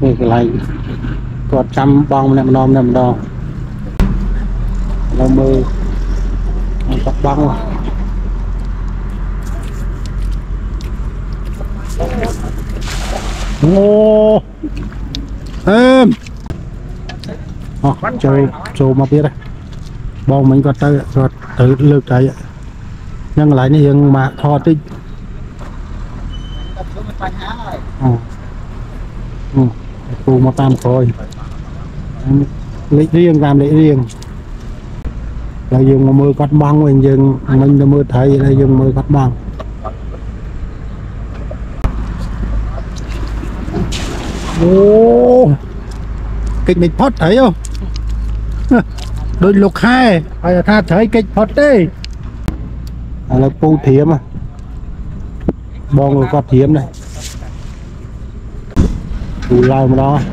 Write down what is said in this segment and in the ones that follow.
cái này còn trăm bông nằm đo nó mơ tóc băng ô em chơi trâu mà biết đây bông mình còn tới lượt đấy nhưng lại như mà thò tích phù một tam khôi lấy riêng làm lấy riêng là dùng mà mưa cắt băng mình là mưa thấy là dùng mưa cắt băng ô kịch mình phốt thấy không đôi lục hai phải là tha thấy kịch phốt đi là pu thiếm à bong rồi quạt thiếm này tù lao mà đó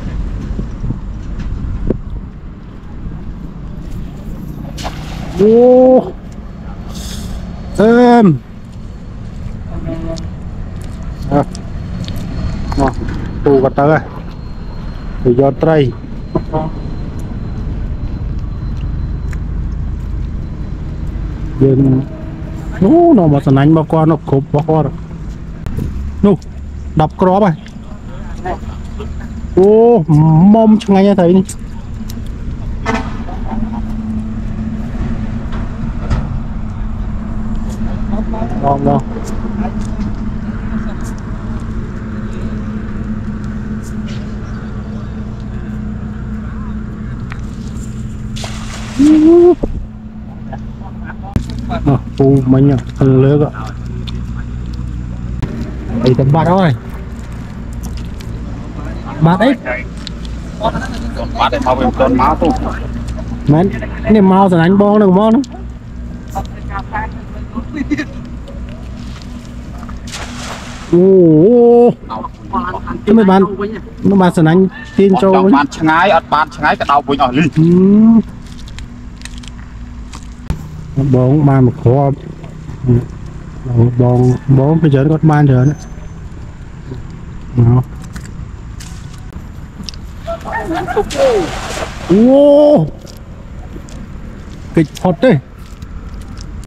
ô em tù quạt tới thì do tray dân nó mà sẵn anh bao qua nó khốp bao qua rồi nụ đập crop này ô mông cho ngay thấy đi ngon ngon phù mình à phần lứa ạ thì tầm bát thôi bát ấy bát ấy mau về con máu tu mến này mau rồi anh bong được món ô cái mấy bạn nó bạn sẵn anh tin cho bạn ngay cái đầu với nhỏ đi bốn ba một khổ bốn bây giờ nó có ban rồi đấy ô kịch phật đấy